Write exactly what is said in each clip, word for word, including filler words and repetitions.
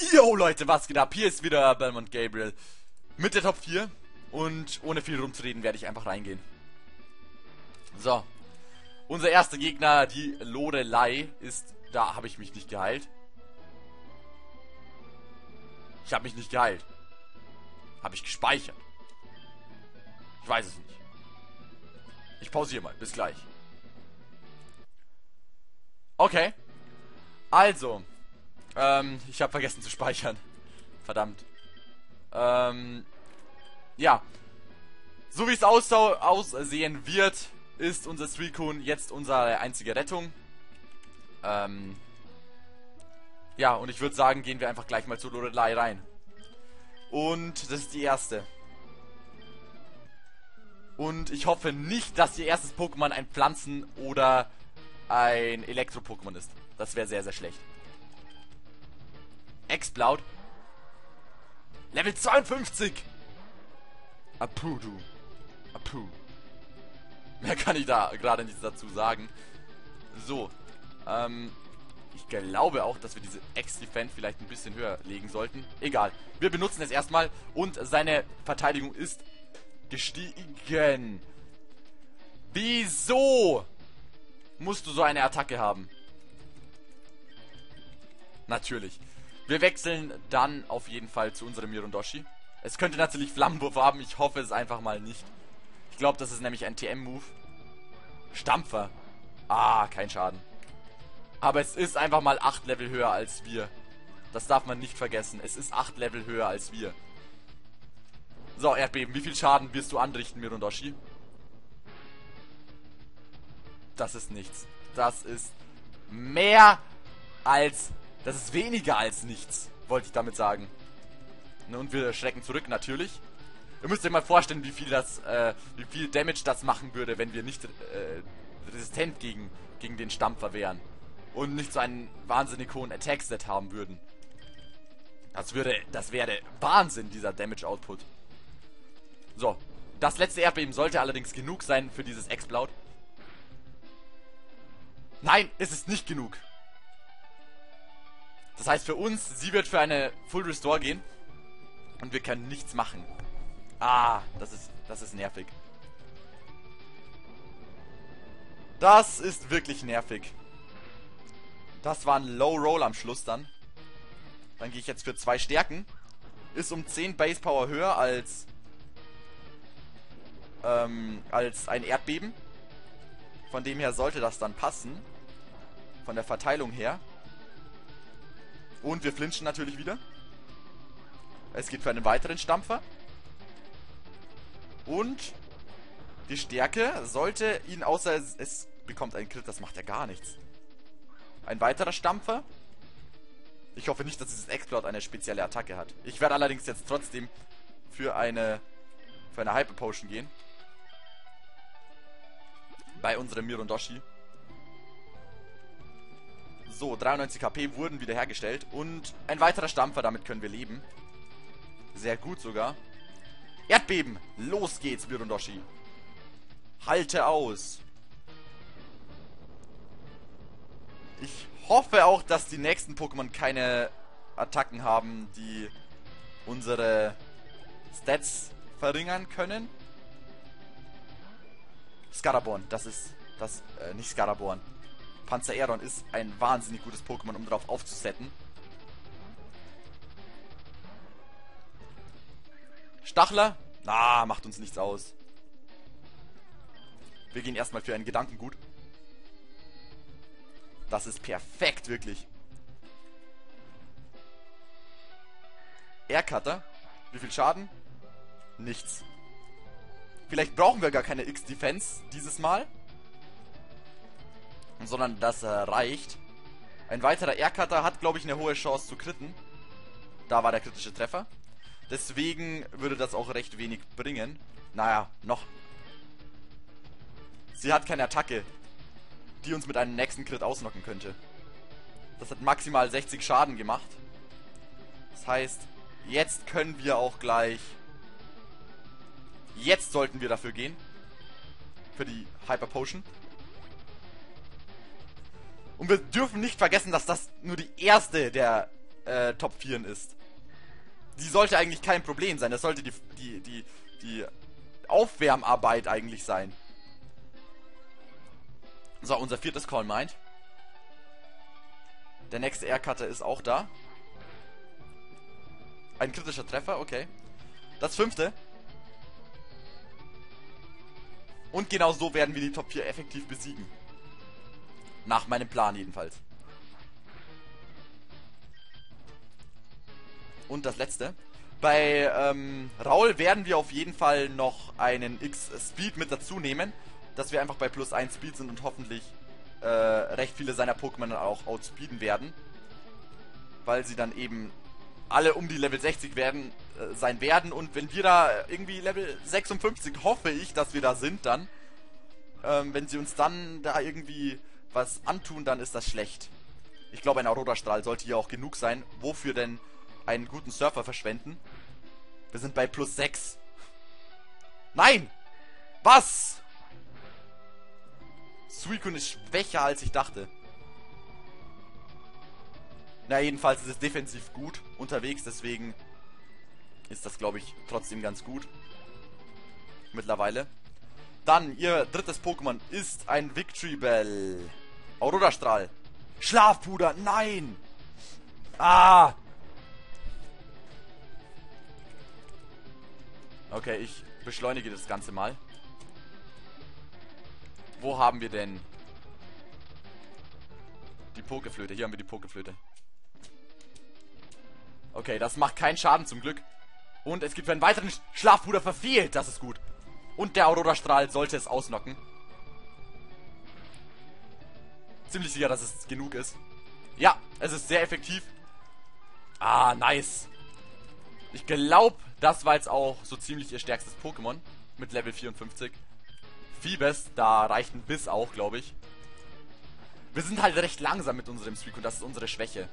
Yo Leute, was geht ab? Hier ist wieder Belmont Gabriel mit der Top vier und ohne viel rumzureden werde ich einfach reingehen. So, unser erster Gegner, die Lorelei, ist... Da habe ich mich nicht geheilt. Ich habe mich nicht geheilt. Habe ich gespeichert? Ich weiß es nicht. Ich pausiere mal, bis gleich. Okay. Also, ähm, ich habe vergessen zu speichern. Verdammt. Ähm, ja. So wie es aussehen wird, ist unser Suicune jetzt unsere einzige Rettung. Ähm, ja, und ich würde sagen, gehen wir einfach gleich mal zu Lorelei rein. Und das ist die erste. Und ich hoffe nicht, dass ihr erstes Pokémon ein Pflanzen- oder ein Elektro-Pokémon ist. Das wäre sehr, sehr schlecht. Exploud. Level zweiundfünfzig. Apu, du. Apu. Mehr kann ich da gerade nichts dazu sagen. So. Ähm, ich glaube auch, dass wir diese Ex-Defend vielleicht ein bisschen höher legen sollten. Egal. Wir benutzen es erstmal und seine Verteidigung ist gestiegen. Wieso musst du so eine Attacke haben? Natürlich. Wir wechseln dann auf jeden Fall zu unserem Mirondoshi. Es könnte natürlich Flammenwurf haben. Ich hoffe es einfach mal nicht. Ich glaube, das ist nämlich ein T M-Move. Stampfer. Ah, kein Schaden. Aber es ist einfach mal acht Level höher als wir. Das darf man nicht vergessen. Es ist acht Level höher als wir. So, Erdbeben. Wie viel Schaden wirst du anrichten, Mirondoshi? Das ist nichts. Das ist mehr als... Das ist weniger als nichts, wollte ich damit sagen. Und wir schrecken zurück, natürlich. Ihr müsst euch mal vorstellen, wie viel das, äh, wie viel Damage das machen würde, wenn wir nicht äh, resistent gegen, gegen den Stampfer wären. Und nicht so einen wahnsinnig hohen Attack-Set haben würden. Das würde, das wäre Wahnsinn, dieser Damage-Output. So, das letzte Erdbeben sollte allerdings genug sein für dieses Exploud. Nein, es ist nicht genug. Das heißt für uns, sie wird für eine Full Restore gehen. Und wir können nichts machen. Ah, das ist, das ist nervig. Das ist wirklich nervig. Das war ein Low Roll am Schluss dann. Dann gehe ich jetzt für zwei Stärken. Ist um zehn Base Power höher als, ähm, als ein Erdbeben. Von dem her sollte das dann passen. Von der Verteilung her. Und wir flinchen natürlich wieder. Es geht für einen weiteren Stampfer. Und die Stärke sollte ihn, außer es, es bekommt einen Crit, das macht ja gar nichts. Ein weiterer Stampfer. Ich hoffe nicht, dass dieses Exploud eine spezielle Attacke hat. Ich werde allerdings jetzt trotzdem für eine für eine Hyper Potion gehen. Bei unserem Mirondoshi. So, dreiundneunzig HP wurden wiederhergestellt. Und ein weiterer Stampfer, damit können wir leben. Sehr gut sogar. Erdbeben! Los geht's, Mirondoshi. Halte aus. Ich hoffe auch, dass die nächsten Pokémon keine Attacken haben, die unsere Stats verringern können. Scaraborn, das ist... das äh, nicht Scaraborn. Panzeraeron ist ein wahnsinnig gutes Pokémon, um darauf aufzusetzen. Stachler? Na, macht uns nichts aus. Wir gehen erstmal für ein Gedankengut. Das ist perfekt, wirklich. Aircutter. Wie viel Schaden? Nichts. Vielleicht brauchen wir gar keine X-Defense dieses Mal. Sondern das äh, reicht. Ein weiterer Aircutter hat, glaube ich, eine hohe Chance zu critten. Da war der kritische Treffer. Deswegen würde das auch recht wenig bringen. Naja, noch. Sie hat keine Attacke, die uns mit einem nächsten Crit ausnocken könnte. Das hat maximal sechzig Schaden gemacht. Das heißt, jetzt können wir auch gleich... Jetzt sollten wir dafür gehen. Für die Hyper Potion. Und wir dürfen nicht vergessen, dass das nur die erste der äh, Top vier ist. Die sollte eigentlich kein Problem sein. Das sollte die, die, die, die Aufwärmarbeit eigentlich sein. So, unser viertes Call Mind. Der nächste Aircutter ist auch da. Ein kritischer Treffer, okay. Das fünfte. Und genau so werden wir die Top vier effektiv besiegen. Nach meinem Plan jedenfalls. Und das letzte. Bei ähm, Raul werden wir auf jeden Fall noch einen X-Speed mit dazu nehmen. Dass wir einfach bei plus eins Speed sind und hoffentlich äh, recht viele seiner Pokémon dann auch outspeeden werden. Weil sie dann eben alle um die Level sechzig werden, äh, sein werden. Und wenn wir da irgendwie Level sechsundfünfzig, hoffe ich, dass wir da sind dann. Ähm, wenn sie uns dann da irgendwie was antun, dann ist das schlecht. Ich glaube, ein Aurora-Strahl sollte hier auch genug sein. Wofür denn einen guten Surfer verschwenden? Wir sind bei plus sechs. Nein! Was? Suicune ist schwächer, als ich dachte. Na, jedenfalls ist es defensiv gut unterwegs, deswegen ist das, glaube ich, trotzdem ganz gut. Mittlerweile. Dann, ihr drittes Pokémon ist ein Victory Bell. Aurora-Strahl. Schlafpuder, nein! Ah! Okay, ich beschleunige das Ganze mal. Wo haben wir denn die Pokeflöte? Hier haben wir die Pokeflöte. Okay, das macht keinen Schaden zum Glück. Und es gibt einen weiteren Schlafpuder verfehlt. Das ist gut. Und der Aurora-Strahl sollte es ausnocken. Ziemlich sicher, dass es genug ist. Ja, es ist sehr effektiv. Ah, nice. Ich glaube, das war jetzt auch so ziemlich ihr stärkstes Pokémon. Mit Level vierundfünfzig. Phoebus, da reicht ein Biss auch, glaube ich. Wir sind halt recht langsam mit unserem Suicune. Das ist unsere Schwäche.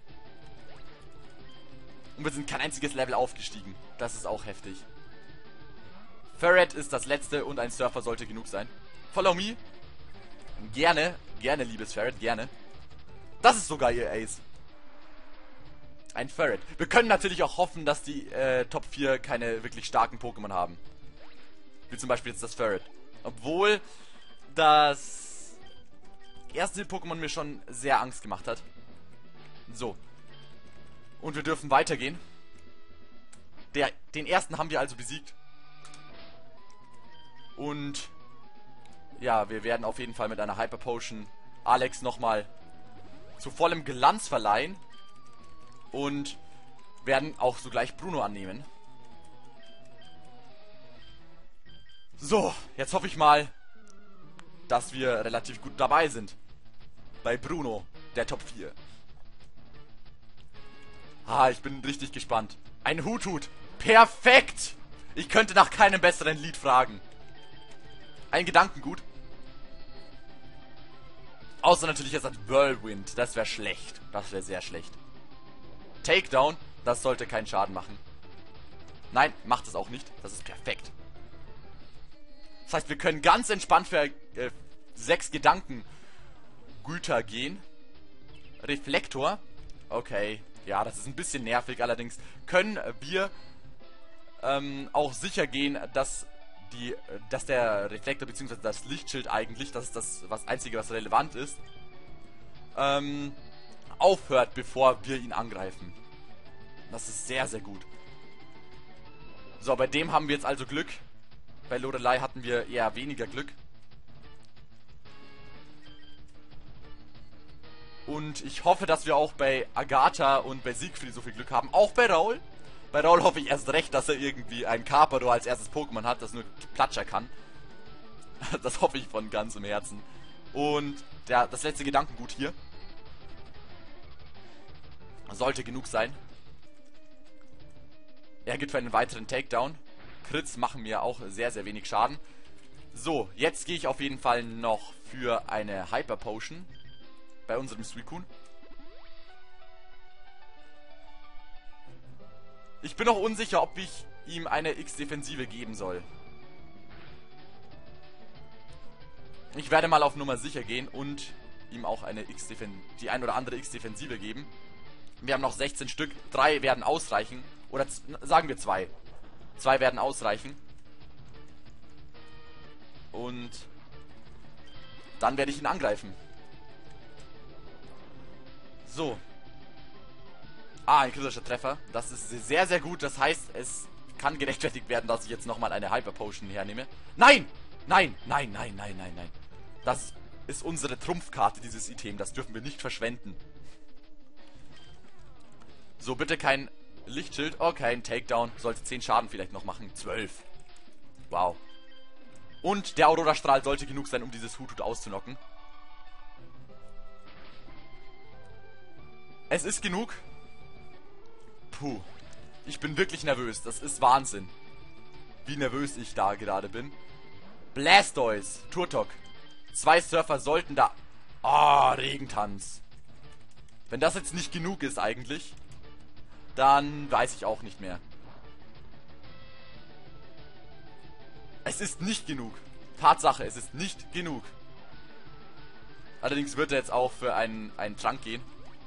Und wir sind kein einziges Level aufgestiegen. Das ist auch heftig. Ferret ist das letzte und ein Surfer sollte genug sein. Follow me. Gerne, gerne, liebes Ferret, gerne. Das ist sogar ihr Ace. Ein Ferret. Wir können natürlich auch hoffen, dass die äh, Top vier keine wirklich starken Pokémon haben. Wie zum Beispiel jetzt das Ferret. Obwohl das erste Pokémon mir schon sehr Angst gemacht hat. So. Und wir dürfen weitergehen. Der, den ersten haben wir also besiegt. Und ja, wir werden auf jeden Fall mit einer Hyper Potion Alex nochmal zu vollem Glanz verleihen. Und werden auch sogleich Bruno annehmen. So, jetzt hoffe ich mal, dass wir relativ gut dabei sind. Bei Bruno, der Top vier. Ah, ich bin richtig gespannt. Ein Huthut. Perfekt! Ich könnte nach keinem besseren Lied fragen. Ein Gedankengut. Außer natürlich jetzt ein Whirlwind. Das wäre schlecht. Das wäre sehr schlecht. Takedown. Das sollte keinen Schaden machen. Nein, macht es auch nicht. Das ist perfekt. Das heißt, wir können ganz entspannt für äh, sechs Gedankengüter gehen. Reflektor. Okay. Ja, das ist ein bisschen nervig. Allerdings können wir ähm, auch sicher gehen, dass die, dass der Reflektor bzw. das Lichtschild eigentlich, das ist das was Einzige, was relevant ist, ähm, aufhört, bevor wir ihn angreifen. Das ist sehr, sehr gut. So, bei dem haben wir jetzt also Glück. Bei Lorelei hatten wir eher weniger Glück. Und ich hoffe, dass wir auch bei Agatha und bei Siegfried so viel Glück haben. Auch bei Raul. Bei Raul hoffe ich erst recht, dass er irgendwie ein Carpador als erstes Pokémon hat, das nur Platscher kann. Das hoffe ich von ganzem Herzen. Und der, das letzte Gedankengut hier sollte genug sein. Er geht für einen weiteren Takedown. Crits machen mir auch sehr, sehr wenig Schaden. So, jetzt gehe ich auf jeden Fall noch für eine Hyper Potion bei unserem Suicune. Ich bin noch unsicher, ob ich ihm eine X-Defensive geben soll. Ich werde mal auf Nummer sicher gehen und ihm auch eine X-Defensive, die ein oder andere X-Defensive geben. Wir haben noch sechzehn Stück. Drei werden ausreichen. Oder sagen wir zwei. Zwei werden ausreichen. Und dann werde ich ihn angreifen. So. Ah, ein kritischer Treffer. Das ist sehr, sehr gut. Das heißt, es kann gerechtfertigt werden, dass ich jetzt nochmal eine Hyper Potion hernehme. Nein! Nein! Nein, nein, nein, nein, nein. Das ist unsere Trumpfkarte, dieses Item. Das dürfen wir nicht verschwenden. So, bitte kein Lichtschild. Okay, ein Takedown. Sollte zehn Schaden vielleicht noch machen. zwölf. Wow. Und der Aurora-Strahl sollte genug sein, um dieses Hutut auszunocken. Es ist genug. Puh. Ich bin wirklich nervös. Das ist Wahnsinn. Wie nervös ich da gerade bin. Blastoise. Turtok. Zwei Surfer sollten da... Ah, oh, Regentanz. Wenn das jetzt nicht genug ist eigentlich, dann weiß ich auch nicht mehr. Es ist nicht genug. Tatsache, es ist nicht genug. Allerdings wird er jetzt auch für einen, einen Trank gehen.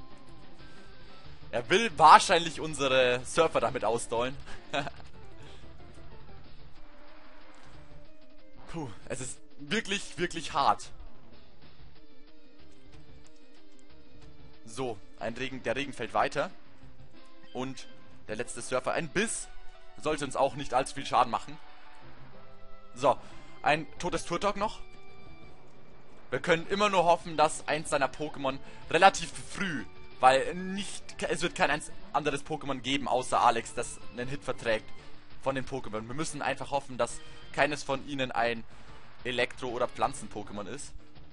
Er will wahrscheinlich unsere Surfer damit ausdollen. Puh, es ist wirklich, wirklich hart. So, ein Regen, der Regen fällt weiter. Und der letzte Surfer, ein Biss, sollte uns auch nicht allzu viel Schaden machen. So, ein totes Turtok noch. Wir können immer nur hoffen, dass eins seiner Pokémon relativ früh, weil nicht, es wird kein anderes Pokémon geben, außer Alex, das einen Hit verträgt von den Pokémon. Wir müssen einfach hoffen, dass keines von ihnen ein Elektro- oder Pflanzen-Pokémon ist.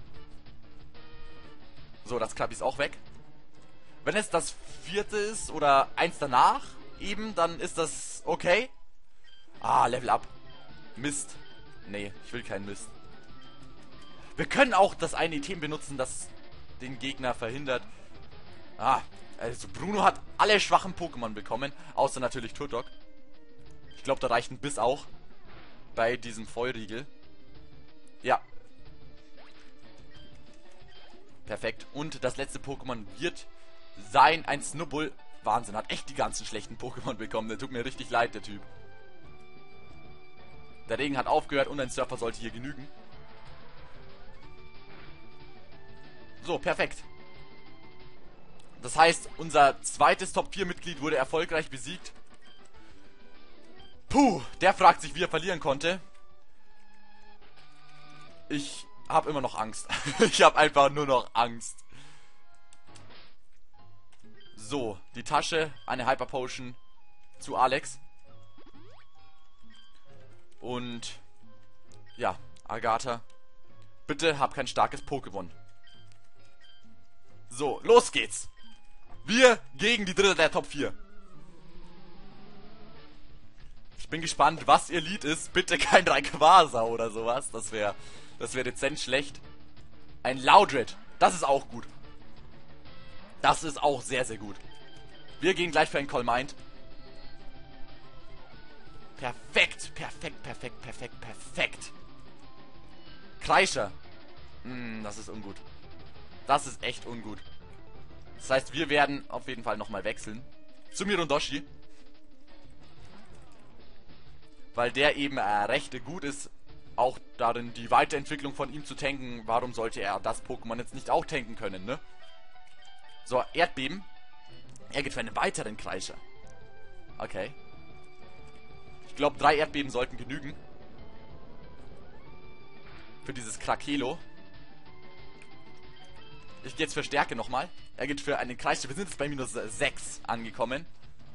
So, das Krabbi ist auch weg. Wenn es das vierte ist oder eins danach eben, dann ist das okay. Ah, Level Up. Mist. Nee, ich will keinen Mist. Wir können auch das eine Item benutzen, das den Gegner verhindert. Ah, also Bruno hat alle schwachen Pokémon bekommen, außer natürlich Turtok. Ich glaube, da reicht ein Biss auch bei diesem Feurigel. Ja. Perfekt. Und das letzte Pokémon wird sein ein Snubbull. Wahnsinn, hat echt die ganzen schlechten Pokémon bekommen. Der tut mir richtig leid, der Typ. Der Regen hat aufgehört und ein Surfer sollte hier genügen. So, perfekt. Das heißt, unser zweites Top vier Mitglied wurde erfolgreich besiegt. Puh, der fragt sich, wie er verlieren konnte. Ich habe immer noch Angst. Ich habe einfach nur noch Angst. So, die Tasche, eine Hyper Potion zu Alex. Und ja, Agatha, bitte hab kein starkes Pokémon. So, los geht's. Wir gegen die dritte der Top vier. Ich bin gespannt, was ihr Lied ist. Bitte kein Rayquaza oder sowas. Das wäre das wäre dezent schlecht. Ein Loudred. Das ist auch gut. Das ist auch sehr, sehr gut. Wir gehen gleich für ein Call Mind. Perfekt, perfekt, perfekt, perfekt, perfekt. Kreischer. Hm, das ist ungut. Das ist echt ungut. Das heißt, wir werden auf jeden Fall nochmal wechseln zu Mirondoshi. Weil der eben äh, recht gut ist, auch darin die Weiterentwicklung von ihm zu tanken. Warum sollte er das Pokémon jetzt nicht auch tanken können, ne? So, Erdbeben. Er geht für einen weiteren Kreischer. Okay. Ich glaube, drei Erdbeben sollten genügen. Für dieses Krakelo. Ich gehe jetzt für Stärke nochmal. Er geht für einen Kreischer. Wir sind jetzt bei minus sechs angekommen.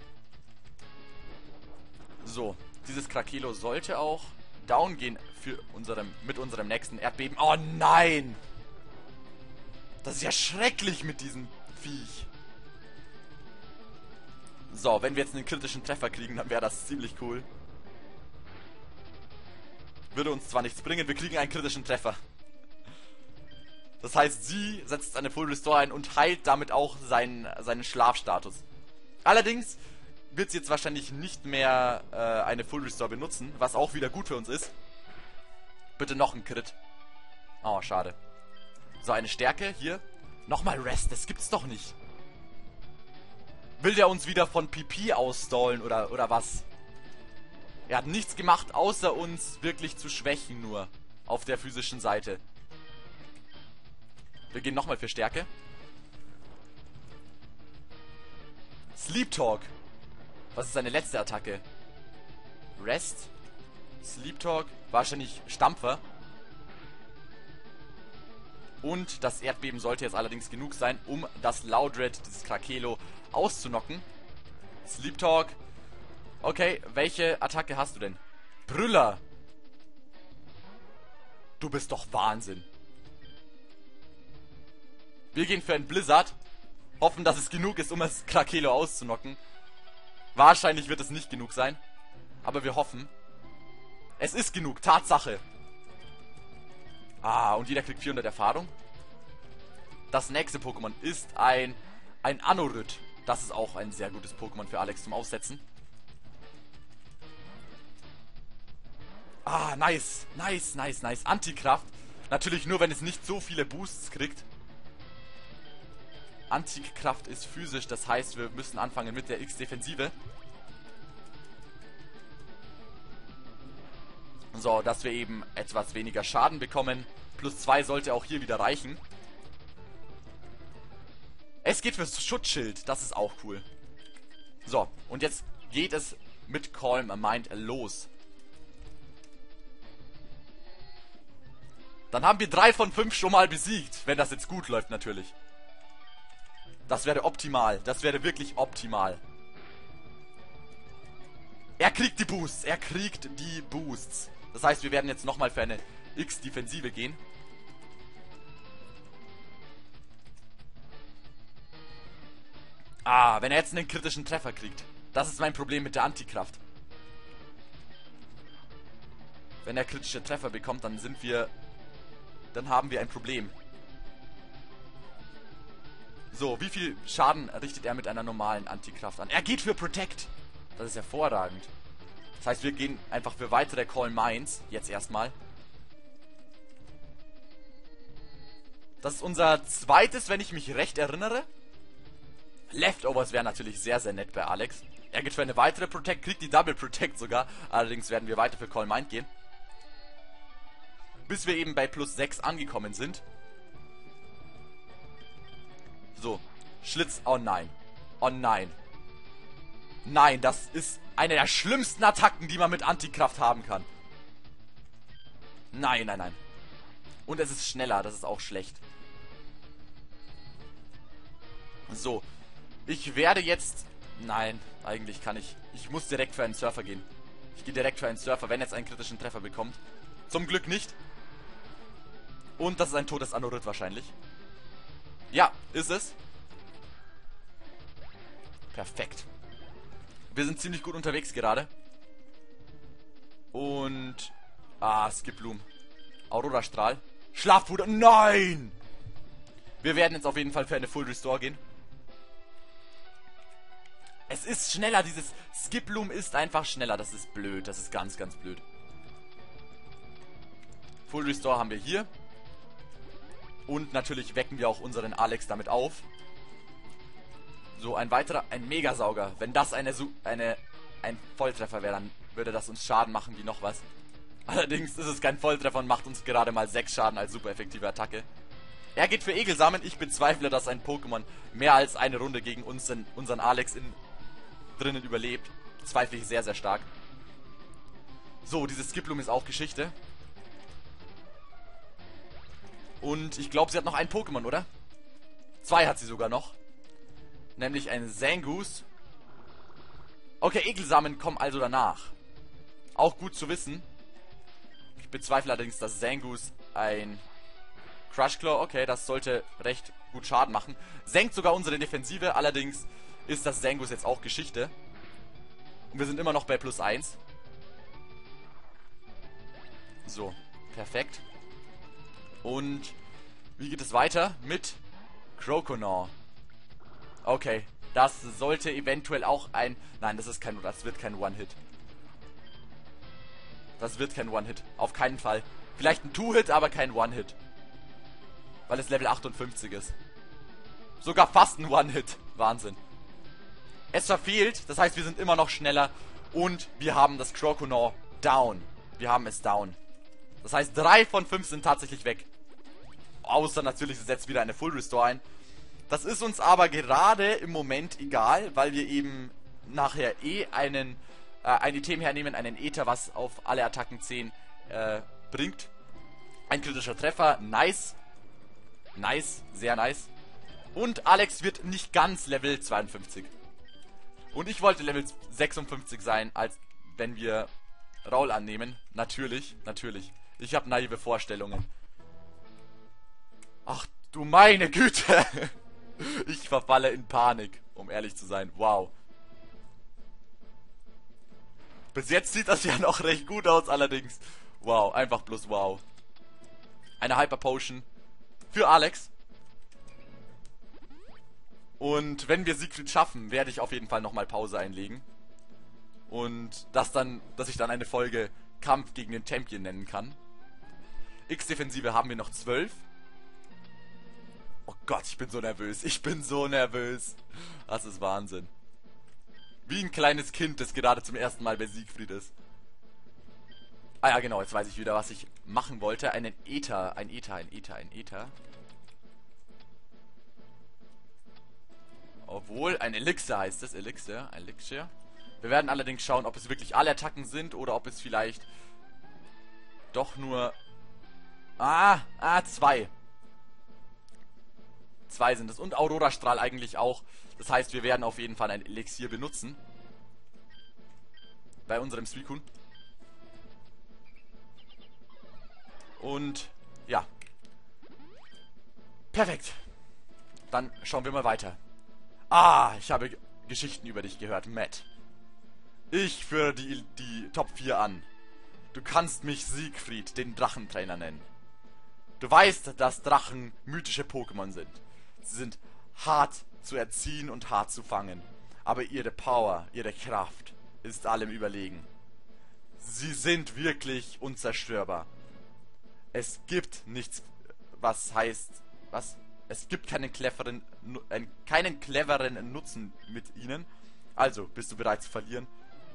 So, dieses Krakelo sollte auch down gehen für unserem, mit unserem nächsten Erdbeben. Oh nein! Das ist ja schrecklich mit diesem Viech. So, wenn wir jetzt einen kritischen Treffer kriegen, dann wäre das ziemlich cool. Würde uns zwar nichts bringen, wir kriegen einen kritischen Treffer. Das heißt, sie setzt eine Full Restore ein und heilt damit auch seinen, seinen Schlafstatus. Allerdings wird sie jetzt wahrscheinlich nicht mehr äh, eine Full Restore benutzen, was auch wieder gut für uns ist. Bitte noch ein Crit. Oh, schade. So, eine Stärke hier. Nochmal Rest, das gibt's doch nicht. Will der uns wieder von Pipi ausstallen oder, oder was? Er hat nichts gemacht, außer uns wirklich zu schwächen nur. Auf der physischen Seite. Wir gehen nochmal für Stärke. Sleep Talk. Was ist seine letzte Attacke? Rest. Sleep Talk. Wahrscheinlich Stampfer. Und das Erdbeben sollte jetzt allerdings genug sein, um das Loudred, dieses Krakelo, auszunocken. Sleep Talk. Okay, welche Attacke hast du denn? Brüller. Du bist doch Wahnsinn. Wir gehen für einen Blizzard. Hoffen, dass es genug ist, um das Krakelo auszunocken. Wahrscheinlich wird es nicht genug sein. Aber wir hoffen. Es ist genug, Tatsache. Ah, und jeder kriegt vierhundert Erfahrung. Das nächste Pokémon ist ein, ein Anorith. Das ist auch ein sehr gutes Pokémon für Alex zum Aufsetzen. Ah, nice, nice, nice, nice. Antikraft. Natürlich nur, wenn es nicht so viele Boosts kriegt. Antikraft ist physisch, das heißt, wir müssen anfangen mit der X-Defensive. So, dass wir eben etwas weniger Schaden bekommen. Plus zwei sollte auch hier wieder reichen. Es geht fürs Schutzschild, das ist auch cool. So, und jetzt geht es mit Calm Mind los. Dann haben wir drei von fünf schon mal besiegt, wenn das jetzt gut läuft natürlich. Das wäre optimal, das wäre wirklich optimal. Er kriegt die Boosts, er kriegt die Boosts. Das heißt, wir werden jetzt nochmal für eine X-Defensive gehen. Ah, wenn er jetzt einen kritischen Treffer kriegt. Das ist mein Problem mit der Antikraft. Wenn er kritische Treffer bekommt, dann sind wir... Dann haben wir ein Problem. So, wie viel Schaden richtet er mit einer normalen Antikraft an? Er geht für Protect. Das ist hervorragend. Das heißt, wir gehen einfach für weitere Calm Minds. Jetzt erstmal. Das ist unser zweites, wenn ich mich recht erinnere. Leftovers wäre natürlich sehr, sehr nett bei Alex. Er geht für eine weitere Protect, kriegt die Double Protect sogar. Allerdings werden wir weiter für Calm Mind gehen. Bis wir eben bei plus sechs angekommen sind. So. Schlitz. Oh nein. Oh nein. Nein, das ist eine der schlimmsten Attacken, die man mit Antikraft haben kann. Nein, nein, nein. Und es ist schneller, das ist auch schlecht. So. Ich werde jetzt... Nein, eigentlich kann ich... Ich muss direkt für einen Surfer gehen. Ich gehe direkt für einen Surfer, wenn er jetzt einen kritischen Treffer bekommt. Zum Glück nicht. Und das ist ein totes Anorith wahrscheinlich. Ja, ist es. Perfekt. Wir sind ziemlich gut unterwegs gerade. Und... Ah, Skiploom. Aurora-Strahl. Schlafpuder. Nein! Wir werden jetzt auf jeden Fall für eine Full Restore gehen. Es ist schneller, dieses Skiploom ist einfach schneller. Das ist blöd, das ist ganz, ganz blöd. Full Restore haben wir hier. Und natürlich wecken wir auch unseren Alex damit auf. So, ein weiterer, ein Megasauger. Wenn das eine, eine ein Volltreffer wäre, dann würde das uns Schaden machen wie noch was. Allerdings ist es kein Volltreffer und macht uns gerade mal sechs Schaden als super effektive Attacke. Er geht für Egelsamen. Ich bezweifle, dass ein Pokémon mehr als eine Runde gegen unseren, unseren Alex in, drinnen überlebt. Zweifle ich sehr, sehr stark. So, dieses Skiploom ist auch Geschichte. Und ich glaube, sie hat noch ein Pokémon, oder? Zwei hat sie sogar noch. Nämlich ein Zangoose. Okay, Egelsamen kommen also danach. Auch gut zu wissen. Ich bezweifle allerdings, dass Zangoose ein Crushclaw, okay, das sollte recht gut Schaden machen. Senkt sogar unsere Defensive, allerdings ist das Zangoose jetzt auch Geschichte. Und wir sind immer noch bei plus eins. So, perfekt. Und wie geht es weiter? Mit Croconaw. Okay, das sollte eventuell auch ein... Nein, das ist kein... Das wird kein One-Hit. Das wird kein One-Hit. Auf keinen Fall. Vielleicht ein Two-Hit, aber kein One-Hit. Weil es Level achtundfünfzig ist. Sogar fast ein One-Hit. Wahnsinn. Es verfehlt, das heißt, wir sind immer noch schneller. Und wir haben das Croconaw down. Wir haben es down. Das heißt, drei von fünf sind tatsächlich weg. Außer natürlich, sie setzt wieder eine Full Restore ein. Das ist uns aber gerade im Moment egal, weil wir eben nachher eh einen, äh, ein Item hernehmen, einen Äther, was auf alle Attacken zehn äh, bringt. Ein kritischer Treffer, nice. Nice, sehr nice. Und Alex wird nicht ganz Level zweiundfünfzig. Und ich wollte Level sechsundfünfzig sein, als wenn wir Raul annehmen. Natürlich, natürlich. Ich habe naive Vorstellungen. Ach du meine Güte. Ich verfalle in Panik, um ehrlich zu sein. Wow. Bis jetzt sieht das ja noch recht gut aus, allerdings. Wow, einfach bloß wow. Eine Hyper Potion für Alex. Und wenn wir Siegfried schaffen, werde ich auf jeden Fall nochmal Pause einlegen. Und das dann, dass ich dann eine Folge Kampf gegen den Champion nennen kann. X-Defensive haben wir noch zwölf. Oh Gott, ich bin so nervös. Ich bin so nervös. Das ist Wahnsinn. Wie ein kleines Kind, das gerade zum ersten Mal bei Siegfried ist. Ah ja, genau, jetzt weiß ich wieder, was ich machen wollte. Einen Äther, ein Äther, ein Äther, ein Äther. Obwohl, ein Elixir heißt es. Elixir, ein Elixir. Wir werden allerdings schauen, ob es wirklich alle Attacken sind oder ob es vielleicht doch nur... Ah, ah, zwei. Zwei sind es. Und Aurora-Strahl eigentlich auch. Das heißt, wir werden auf jeden Fall ein Elixier benutzen. Bei unserem Suicune. Und, ja. Perfekt. Dann schauen wir mal weiter. Ah, ich habe Geschichten über dich gehört, Matt. Ich führe die, die Top vier an. Du kannst mich Siegfried, den Drachentrainer, nennen. Du weißt, dass Drachen mythische Pokémon sind. Sie sind hart zu erziehen und hart zu fangen. Aber ihre Power, ihre Kraft ist allem überlegen. Sie sind wirklich unzerstörbar. Es gibt nichts, was heißt... Was? Es gibt keinen cleveren, äh, keinen cleveren Nutzen mit ihnen. Also, bist du bereit zu verlieren?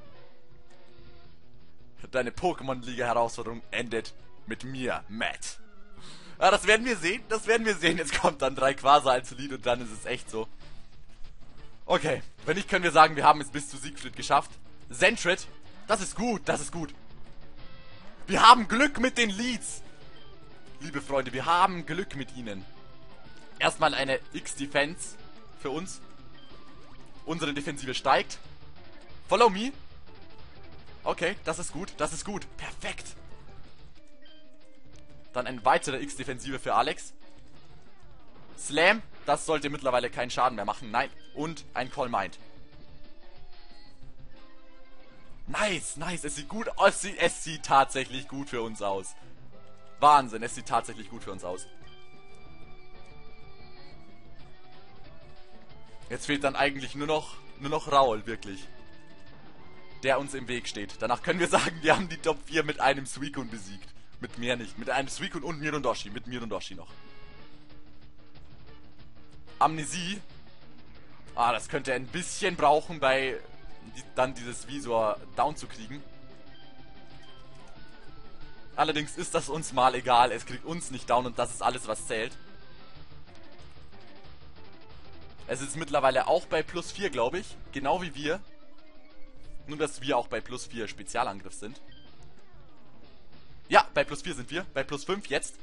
Deine Pokémon-Liga-Herausforderung endet mit mir, Matt. Ja, das werden wir sehen, das werden wir sehen. Jetzt kommt dann drei Quasar als Lied und dann ist es echt so. Okay, wenn nicht, können wir sagen, wir haben es bis zu Siegfried geschafft. Sentret, das ist gut, das ist gut. Wir haben Glück mit den Leads. Liebe Freunde, wir haben Glück mit ihnen. Erstmal eine X-Defense für uns. Unsere Defensive steigt. Follow me. Okay, das ist gut, das ist gut. Perfekt. Dann eine weitere X-Defensive für Alex. Slam, das sollte mittlerweile keinen Schaden mehr machen. Nein, und ein Call Mind. Nice, nice, es sieht gut aus. Es sieht, es sieht tatsächlich gut für uns aus. Wahnsinn, es sieht tatsächlich gut für uns aus. Jetzt fehlt dann eigentlich nur noch, nur noch Raul, wirklich. Der uns im Weg steht. Danach können wir sagen, wir haben die Top vier mit einem Suicune besiegt. Mit mehr nicht. Mit einem Suicune und Mirondoshi. Mit Mirondoshi noch. Amnesie. Ah, das könnte ein bisschen brauchen, bei die, dann dieses Visor down zu kriegen. Allerdings ist das uns mal egal. Es kriegt uns nicht down und das ist alles, was zählt. Es ist mittlerweile auch bei plus vier, glaube ich. Genau wie wir. Nur, dass wir auch bei plus vier Spezialangriff sind. Ja, bei plus vier sind wir. Bei plus fünf jetzt.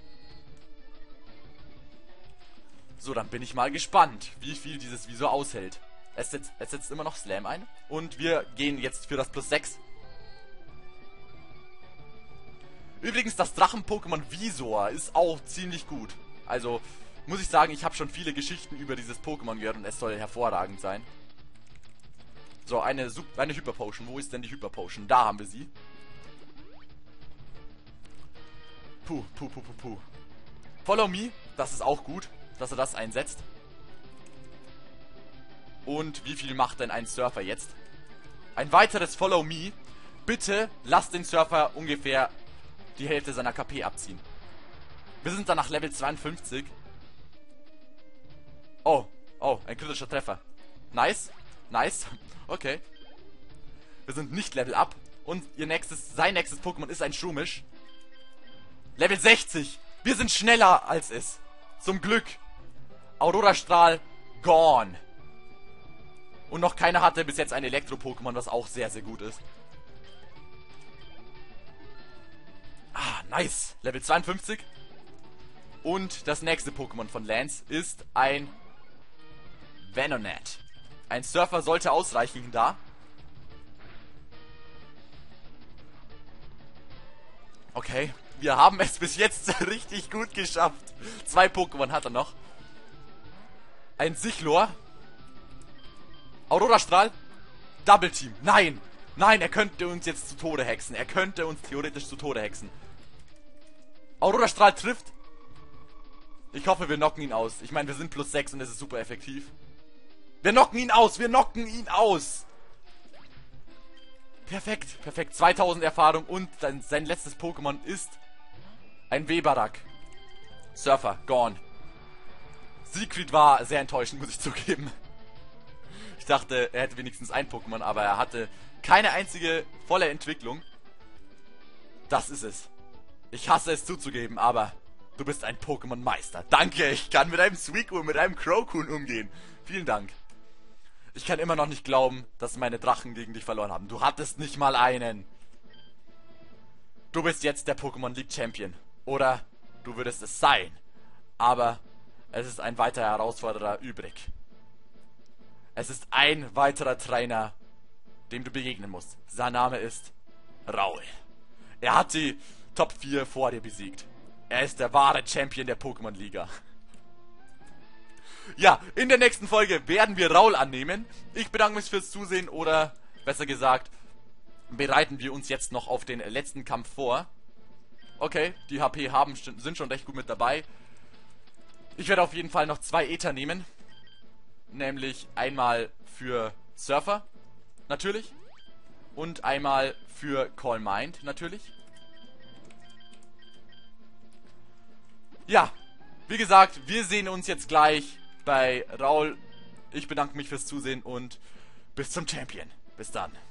So, dann bin ich mal gespannt, wie viel dieses Visor aushält. Es setzt, es setzt immer noch Slam ein. Und wir gehen jetzt für das plus sechs. Übrigens, das Drachen-Pokémon Visor ist auch ziemlich gut. Also, muss ich sagen, ich habe schon viele Geschichten über dieses Pokémon gehört und es soll hervorragend sein. So, eine, eine Hyper Potion. Wo ist denn die Hyper Potion? Da haben wir sie. Puh, puh, puh, puh, puh. Follow me. Das ist auch gut, dass er das einsetzt. Und wie viel macht denn ein Surfer jetzt? Ein weiteres Follow me. Bitte lasst den Surfer ungefähr die Hälfte seiner K P abziehen. Wir sind dann nach Level zweiundfünfzig. Oh, oh, ein kritischer Treffer. Nice. Nice. Okay. Wir sind nicht Level Up. Und ihr nächstes, sein nächstes Pokémon ist ein Schumisch. Level sechzig. Wir sind schneller als es. Zum Glück. Aurora-Strahl, gone. Und noch keiner hatte bis jetzt ein Elektro-Pokémon, was auch sehr, sehr gut ist. Ah, nice. Level zweiundfünfzig. Und das nächste Pokémon von Lance ist ein Venonat. Ein Surfer sollte ausreichen da. Okay, wir haben es bis jetzt richtig gut geschafft. Zwei Pokémon hat er noch. Ein Sichlor. Aurora-Strahl. Double Team. Nein. Nein, er könnte uns jetzt zu Tode hexen. Er könnte uns theoretisch zu Tode hexen. Aurora-Strahl trifft. Ich hoffe, wir knocken ihn aus. Ich meine, wir sind plus sechs und es ist super effektiv. Wir knocken ihn aus. Wir knocken ihn aus. Perfekt. Perfekt. zweitausend Erfahrung und sein, sein letztes Pokémon ist ein Webarak. Surfer. Gone. Siegfried war sehr enttäuschend, muss ich zugeben. Ich dachte, er hätte wenigstens ein Pokémon, aber er hatte keine einzige volle Entwicklung. Das ist es. Ich hasse es zuzugeben, aber du bist ein Pokémon-Meister. Danke, ich kann mit einem Suicune, mit einem Crocoon umgehen. Vielen Dank. Ich kann immer noch nicht glauben, dass meine Drachen gegen dich verloren haben. Du hattest nicht mal einen. Du bist jetzt der Pokémon League Champion. Oder du würdest es sein. Aber es ist ein weiterer Herausforderer übrig. Es ist ein weiterer Trainer, dem du begegnen musst. Sein Name ist Raul. Er hat die Top vier vor dir besiegt. Er ist der wahre Champion der Pokémon-Liga. Ja, in der nächsten Folge werden wir Raul annehmen. Ich bedanke mich fürs Zusehen oder, besser gesagt, bereiten wir uns jetzt noch auf den letzten Kampf vor. Okay, die H P haben, sind schon recht gut mit dabei. Ich werde auf jeden Fall noch zwei Ether nehmen. Nämlich einmal für Surfer, natürlich. Und einmal für Call Mind, natürlich. Ja, wie gesagt, wir sehen uns jetzt gleich bei Raul. Ich bedanke mich fürs Zusehen und bis zum Champion. Bis dann.